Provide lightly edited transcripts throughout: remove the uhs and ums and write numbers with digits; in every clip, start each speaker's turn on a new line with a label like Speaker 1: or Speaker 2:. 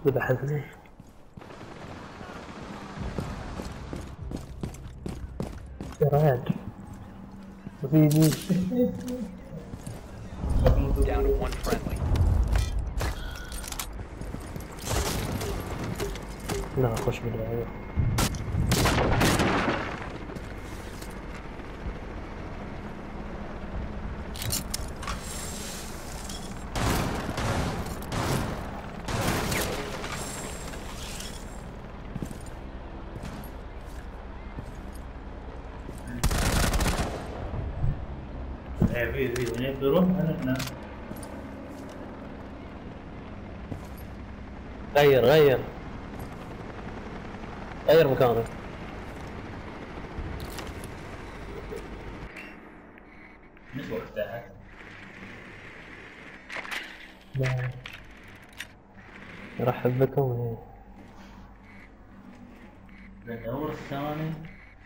Speaker 1: ذبحتني. يا ريال وفي
Speaker 2: Down to one friendly.
Speaker 1: لا اخش بالله.
Speaker 3: في هناك بيروح هنا.
Speaker 1: غير مكانك.
Speaker 3: نسوى تحت.
Speaker 1: لا ارحب بكم.
Speaker 3: ندور الثاني.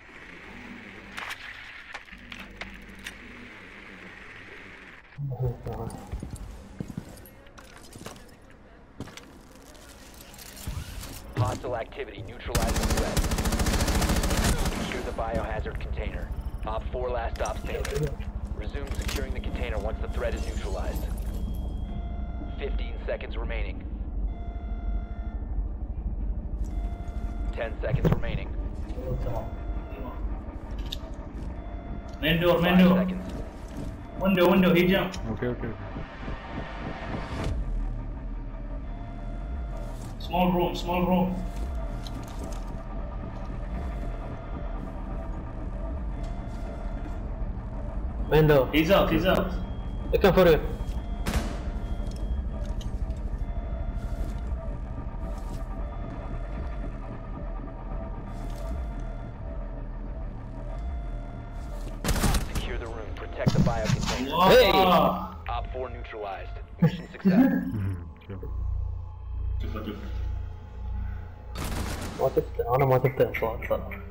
Speaker 2: Hostile activity. Neutralizing threat. Secure the biohazard container. Op 4 last stop standing. Resume securing the container once the threat is neutralized. 15 seconds remaining. 10 seconds remaining.
Speaker 3: Main door.
Speaker 2: 5 seconds.
Speaker 3: Window, he jumped.
Speaker 4: Okay.
Speaker 3: Small room.
Speaker 1: window.
Speaker 3: He's out.
Speaker 1: Looking for you.
Speaker 2: Secure the room. Protect the bio container.
Speaker 1: Hey!
Speaker 2: Op 4 neutralized. Mission success.
Speaker 3: شوف
Speaker 1: ما تفتح، انا ما تفتح صراحة.